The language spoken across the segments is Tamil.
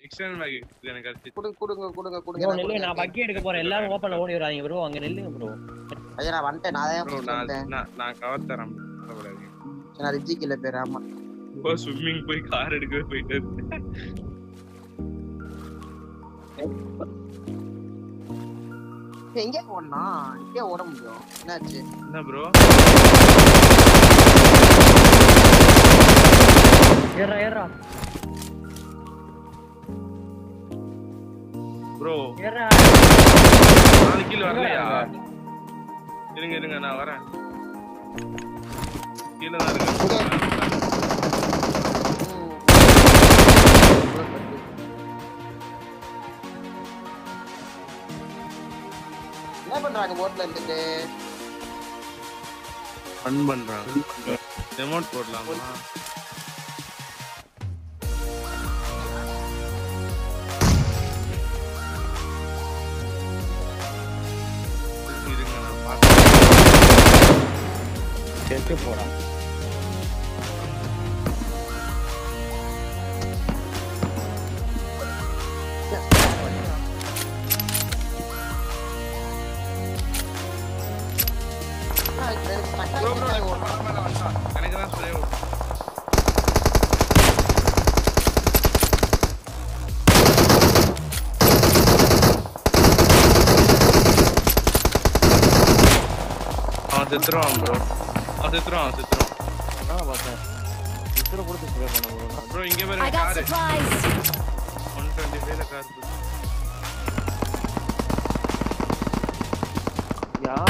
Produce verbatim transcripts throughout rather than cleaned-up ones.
எக்ஸ்டர்னல் பேக் எனக்கு அடிச்சு குடுங்க குடுங்க குடுங்க குடுங்க ப்ரோ நெல்லு நான் பக்கி எடுக்க போறேன் எல்லாரும் ஓபன்ல ஓடி வராதீங்க ப்ரோ அங்க நில்லுங்க ப்ரோ ஐயா நான் வந்துட்டேன் நான் தான் ப்ரோ நான் நான் கவர் தரேன் கூடாது நான் ரிஜி கில பேர் ஆமா போ ஸ்விமிங் போய் கார் எடுக்க போயிட்டு எங்க போறனா இங்க ஓட முடியும் என்னாச்சு என்ன ப்ரோ ஏறா ஏறா ப்ரோ ஏறா நாலு கிலோ வரலையா இருங்க இருங்க நான் வரேன் கீழ தான் இருக்கேன் என்ன பண்றாங்க போட்ல இருந்துட்டு ஃபன் பண்றாங்க எமோட் போடலாமா இருங்க நான் பாத்து செத்து போறான் ப்ரோ ப்ரோ எனக்கு தான் ஸ்ப்ரே ஆ செத்துறான் ப்ரோ ஆ செத்துறான் செத்துறான் நான் பார்த்தேன் இத்தனை கொடுத்து ஸ்ப்ரே பண்ண ப்ரோ ப்ரோ இங்க பாருங்க கார் one twenty-five ல கார் யா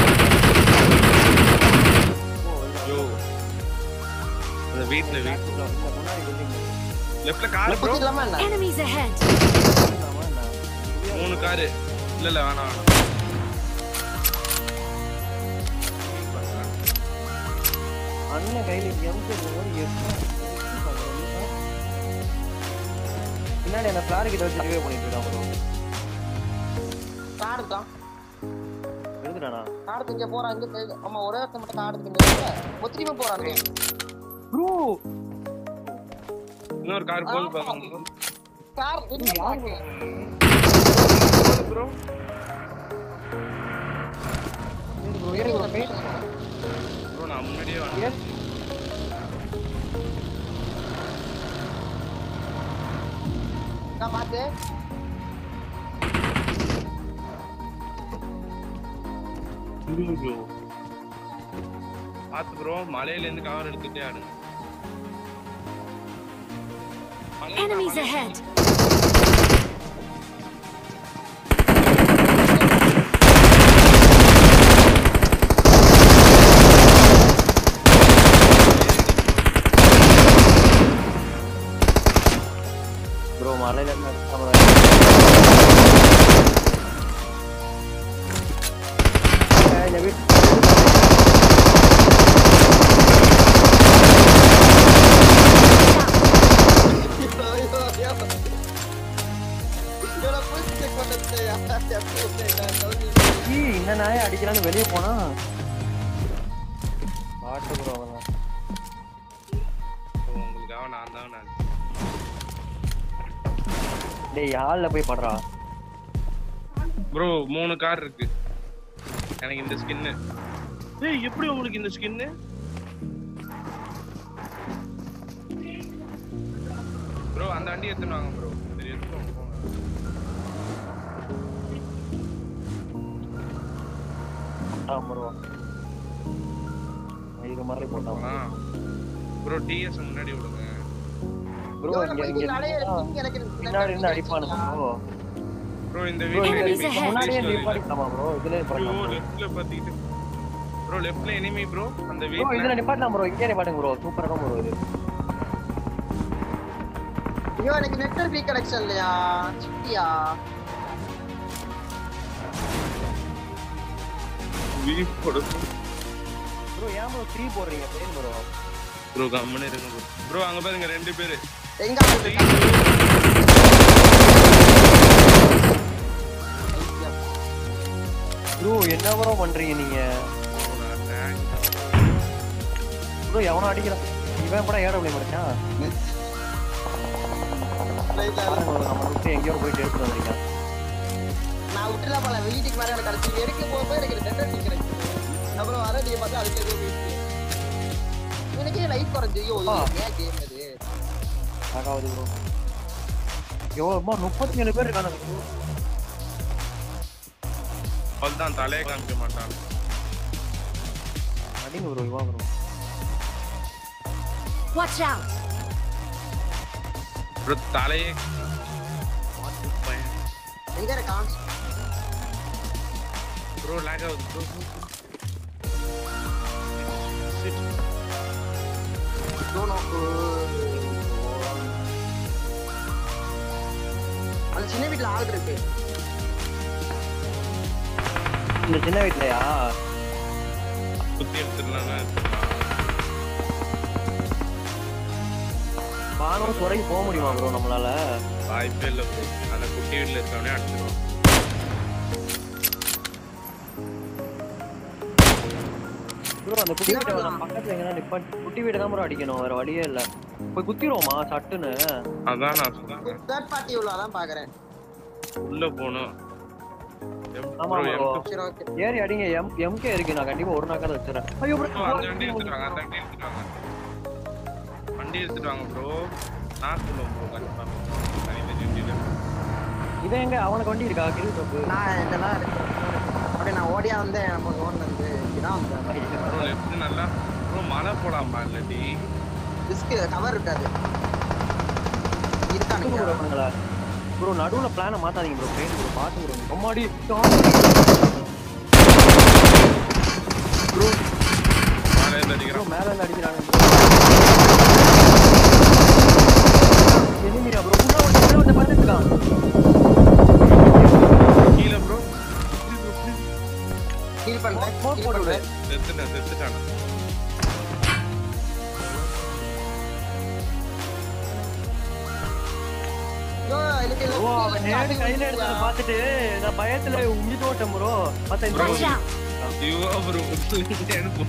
யோ அந்த வீட்ல வீட்ல முன்னாடி பில்டிங் லெஃப்ட்ல கார் ப்ரோ enemies ahead மூணு கார் இல்ல இல்ல வேணாம் அண்ணன் கையில எம்கே ஓடி எட்டு பின்னாடி அந்த ஃபிளார் கிட்ட வச்சு ரிவே பண்ணிட்டு இருக்கான் ப்ரோ கார் தான் எழுதுறானா கார் இங்க போறான் இங்க ஆமா ஒரே ஒருத்த மட்டும் கார் இங்க ஒத்திரிமா போறானே ப்ரோ இன்னொரு கார் போல் பாருங்க கார் என்ன யாரு ப்ரோ ப்ரோ ஏறி ப்ரோ பேச ப்ரோ நான் முன்னாடியே வரேன் நான் பாத்து ப்ரோ பாத்து ப்ரோ மலையில இருந்து கவர் எடுத்துட்டே ஆடுங்க enemies ahead ப்ரோ மலையில இருந்து இந்த வீட் இந்த நாயை அடிக்கலான்னு வெளியே போனா பாட்டு ப்ரோ அவன் உங்களுக்காக நான் தான் நான் டேய் ஹால்ல போய் படுறா ப்ரோ மூணு கார் இருக்கு எனக்கு இந்த ஸ்கின் ஏய் எப்படி உங்களுக்கு இந்த ஸ்கின் ப்ரோ அந்த வண்டி எடுத்துட்டு வாங்க ப்ரோ சரி எடுத்துட்டு வாங்க போங்க ப்ரோ இது மாதிரி போட்டாமா ப்ரோ டிஎஸ் முன்னாடி விடுங்க ப்ரோ இங்க இங்க பின்னாடி இருந்து அடிப்பானுங்க ப்ரோ ப்ரோ இந்த வீட்ல முன்னாடியே நிப்பாட்டிக்கலாமா ப்ரோ இதுல ப்ரோ லெஃப்ட்ல பாத்தீங்க ப்ரோ லெஃப்ட்ல எனிமி ப்ரோ அந்த ப்ரோ வீட்ல இதுல நிப்பாட்டலாம் ப்ரோ இங்கே நிப்பாட்டுங்க ப்ரோ சூப்பரா இருக்கும் ப்ரோ இது ஐயோ எனக்கு நெட்வொர்க் வீக் கனெக்ஷன் இல்லையா சிட்டியா வீக் போடு ப்ரோ ஏன் ப்ரோ த்ரீ போடுறீங்க பேர் ப்ரோ ப்ரோ கம்மனே இருங்க ப்ரோ ப்ரோ அங்க பாருங்க ரெண்டு பேர் எங்க ப்ரோ என்ன ப்ரோ பண்றீங்க நீங்க ப்ரோ எவனோ அடிக்கிறான் இவன் கூட ஏடபிள்யூ மச்சான் பாருங்க நம்ம விட்டு நான் விட்டுலாம் போல வீட்டுக்கு மேல எனக்கு கடைசி எடுக்க போக எனக்கு டெண்டர் நிக்கிறேன் அப்புறம் வர நீங்க பார்த்தா அதுக்கு ஏதோ போயிடுச்சு எனக்கு லைட் குறைஞ்சு ஐயோ ஏன் கேம் அது ஆகாவது ப்ரோ எவ்வளோ முப்பத்தி ஏழு பேர் இருக்காங்க ப்ரோ அவள்தான் தலையை காமிக்க மாட்டான் அடிங்க ப்ரோ இவா ப்ரோ Watch out! ப்ரோ தலையே எங்க இருக்கான் ப்ரோ லாக் ஆகுது ப்ரோ டோனோ அந்த சின்ன வீட்ல ஆள் இருக்கு இந்த சின்ன வீட்லயா குத்தி எடுத்துடலாம்னா வானம் துறைக்கு போக முடியுமா ப்ரோ நம்மளால வாய்ப்பே இல்லை ப்ரோ அந்த குட்டி வீட்டில் இருக்கவனே அடிச்சிடும் ப்ரோ அந்த குட்டி வீட்டை பக்கத்துல எங்கன்னா நிப்பாட்டி குட்டி வீடு தான் ப்ரோ அடிக்கணும் வேற வழியே இல்லை போய் குத்திடுவோமா சட்டுன்னு அதான் நான் சொல்றேன் தேர்ட் பார்ட்டி உள்ள அதான் பாக்குறேன் உள்ள போகணும் ஆமா ப்ரோ ஏறி அடிங்க எம் எம்கே இருக்கு நான் கண்டிப்பா ஒரு நாக்கால வச்சிரேன் ஐயோ ப்ரோ அந்த வண்டி எடுத்துட்டு வாங்க அந்த வண்டி எடுத்துட்டு வாங்க வண்டி எடுத்துட்டு வாங்க ப்ரோ நான் சொல்லுவேன் ப்ரோ கண்டிப்பா தனித்தனி வண்டியில இது எங்க அவனுக்கு வண்டி இருக்கா கிரி தோப்பு நான் இதெல்லாம் இருக்கு அப்படியே நான் ஓடியா வந்தேன் நம்ம ஓடுனது இதான் வந்தேன் ப்ரோ லெஃப்ட் நல்லா ப்ரோ மலை போடாமா இல்லடி ரிஸ்க் கவர் இருக்காது இருக்கானுங்க ப்ரோ பண்ணுங்களா ப்ரோ நடுவுல பிளானை மாத்தாதீங்க ப்ரோ ப்ளேன் ப்ரோ பாத்து ப்ரோ அம்மாடி ப்ரோ மேலே இருந்து அடிக்கிறான் மேல இருந்து அடிக்கிறாங்க எனிமியா ப்ரோ உள்ள வந்து உள்ள வந்து படுத்துட்டான் கீழ ப்ரோ ஹீல் பண்றேன் போட் போடு ப்ரோ செத்துட்டான் செத்துட்டான் யோ எனக்கு ப்ரோ அவன் நேரடி கையில எடுத்தத பார்த்துட்டு நான் பயத்துல உம்மி தோட்டம் ப்ரோ மத்த இந்த Watch out! ஐயோ ப்ரோ எனக்கு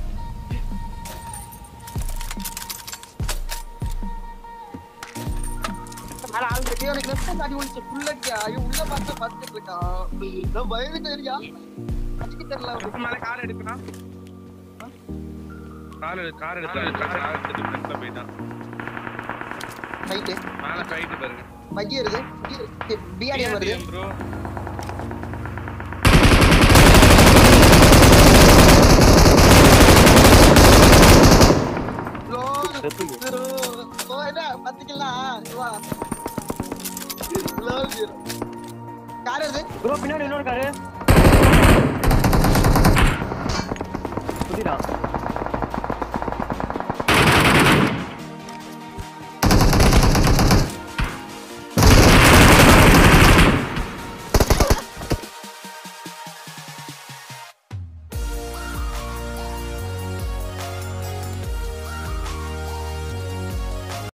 மேல ஆள் இருக்கு எனக்கு லெஃப்ட் அடி ஒளிச்சு ஃபுல்லா ஐயோ உள்ள பார்த்து பார்த்துட்டு இருக்கான் நான் பயந்துட்டே இருக்கா அதுக்கு தெரியல இதுக்கு மேல கார் எடுக்கணும் கார் கார் எடுத்து கார் எடுத்து ஃப்ரண்ட்ல போய்ட்டான் ஃபைட் மேல ஃபைட் பாருங்க பக்கி வருது பிஆர்டி வருது ப்ரோ ஓ என்ன பத்திக்கலாம் வா லவ் யூ கார் வருது ப்ரோ பின்னாடி இன்னொரு காரு குதிடா